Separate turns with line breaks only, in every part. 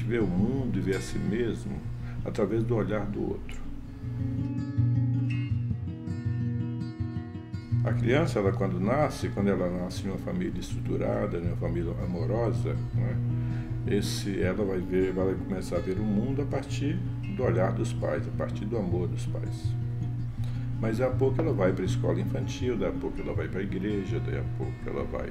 vê o mundo e vê a si mesmo através do olhar do outro. A criança, quando ela nasce em uma família estruturada, em uma família amorosa, né, ela vai começar a ver o mundo a partir do olhar dos pais, a partir do amor dos pais. Mas daqui a pouco ela vai para a escola infantil, daqui a pouco ela vai para a igreja, daqui a pouco ela vai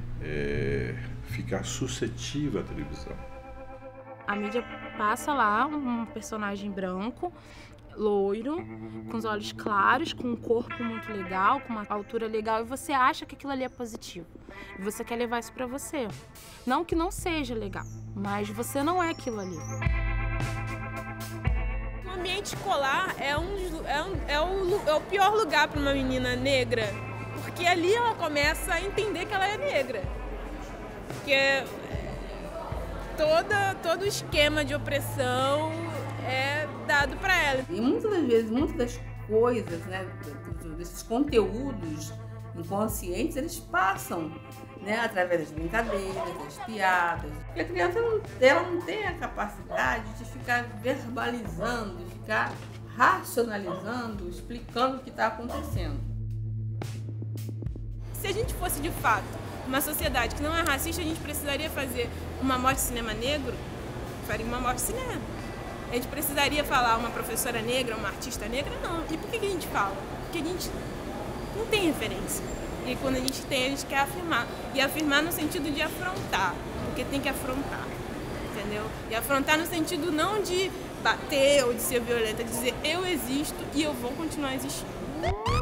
ficar suscetível à televisão.
A mídia passa lá um personagem branco, loiro, com os olhos claros, com um corpo muito legal, com uma altura legal, e você acha que aquilo ali é positivo. E você quer levar isso pra você. Não que não seja legal, mas você não é aquilo ali.
O ambiente escolar é o pior lugar para uma menina negra, porque ali ela começa a entender que ela é negra. Porque todo o esquema de opressão é dado para ela.
E muitas das vezes, muitas das coisas, né, desses conteúdos inconscientes, eles passam, né, através das brincadeiras, das piadas. E a criança ela não tem a capacidade de ficar verbalizando, de ficar racionalizando, explicando o que está acontecendo.
Se a gente fosse de fato uma sociedade que não é racista, a gente precisaria fazer uma mostra de cinema negro? Faria uma mostra de cinema. A gente precisaria falar uma professora negra, uma artista negra? Não. E por que a gente fala? Porque a gente não tem referência. E quando a gente tem, a gente quer afirmar. E afirmar no sentido de afrontar, porque tem que afrontar, entendeu? E afrontar no sentido não de bater ou de ser violenta, de dizer eu existo e eu vou continuar existindo.